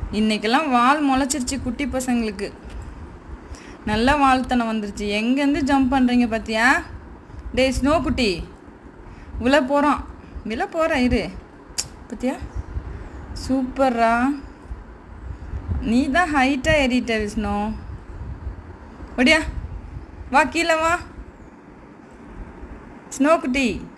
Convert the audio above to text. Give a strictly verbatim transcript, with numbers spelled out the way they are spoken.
இன்றைக்கெல்லாம் வால் முளைச்சிருச்சு குட்டி பசங்களுக்கு. நல்லா வாழ்த்தனம் வந்துருச்சு. எங்கேருந்து ஜம்ப் பண்ணுறீங்க பார்த்தியா? டேய் ஸ்னோ குட்டி, விழ போகிறான் விழ போகிறேன் இரு. பார்த்தியா? சூப்பர்ரா, நீ தான் ஹைட்டாக ஏறிட்ட விஷ்ணு. ஒடியா வா, கீழே வா ஸ்னோ குட்டி.